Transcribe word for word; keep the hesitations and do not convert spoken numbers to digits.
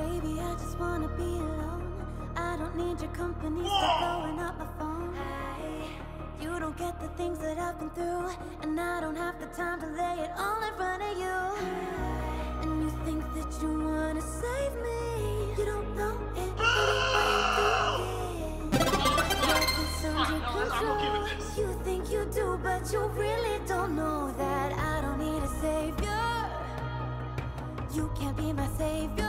Baby, I just wanna be alone. I don't need your company, stop blowing up my phone. Hey, you don't get the things that I've been through, and I don't have the time to lay it all in front of you. And you think that you wanna save me, you don't know it. You think you do, but you really don't know that I don't need a savior. You can't be my savior.